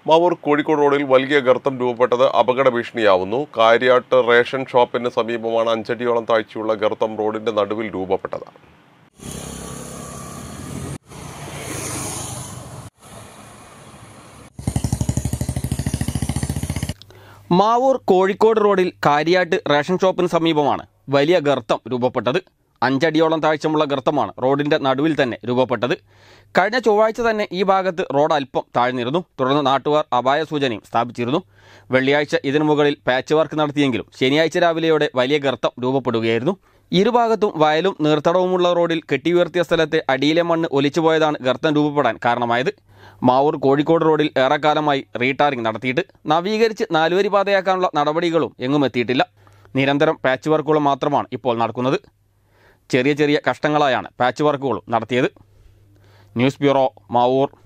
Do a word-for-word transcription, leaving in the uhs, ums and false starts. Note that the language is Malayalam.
മാവൂർ കോഴിക്കോട് റോഡിൽ വലിയ ഗർത്തം രൂപപ്പെട്ടത് അപകട ഭീഷണിയാവുന്നു. കാര്യാട്ട് റേഷൻ ഷോപ്പിന് സമീപമാണ് അഞ്ചടിയോളം താഴ്ചയുള്ള ഗർത്തം റോഡിന്റെ നടുവിൽ രൂപപ്പെട്ടത്. മാവൂർ കോഴിക്കോട് റോഡിൽ കാര്യാട്ട് റേഷൻ ഷോപ്പിന് സമീപമാണ് വലിയ ഗർത്തം രൂപപ്പെട്ടത്. അഞ്ചടിയോളം താഴ്ചയുള്ള ഗർത്തമാണ് റോഡിന്റെ നടുവിൽ തന്നെ രൂപപ്പെട്ടത്. കഴിഞ്ഞ ചൊവ്വാഴ്ച തന്നെ ഈ ഭാഗത്ത് റോഡ് അല്പം താഴ്ന്നിരുന്നു. തുടർന്ന് നാട്ടുകാർ അപായ സൂചനയും സ്ഥാപിച്ചിരുന്നു. വെള്ളിയാഴ്ച ഇതിനു മുകളിൽ പാച്ച് വർക്ക് നടത്തിയെങ്കിലും ശനിയാഴ്ച രാവിലെയോടെ വലിയ ഗർത്തം രൂപപ്പെടുകയായിരുന്നു. ഇരുഭാഗത്തും വയലും നീർത്തടവുമുള്ള റോഡിൽ കെട്ടിയുയർത്തിയ സ്ഥലത്തെ അടിയിലെ മണ്ണ് ഒലിച്ചുപോയതാണ് ഗർത്തം രൂപപ്പെടാൻ കാരണമായത്. മാവൂർ കോഴിക്കോട് റോഡിൽ ഏറെക്കാലമായി റീടാറിംഗ് നടത്തിയിട്ട് നവീകരിച്ച് നാലുവരി പാതയാക്കാനുള്ള നടപടികളും എങ്ങും എത്തിയിട്ടില്ല. നിരന്തരം പാച്ച് വർക്കുകളും മാത്രമാണ് ഇപ്പോൾ നടക്കുന്നത്. ചെറിയ ചെറിയ കഷ്ടങ്ങളായാണ് പാച്ച് വർക്കുകളും നടത്തിയത്. News bureau, Mavoor.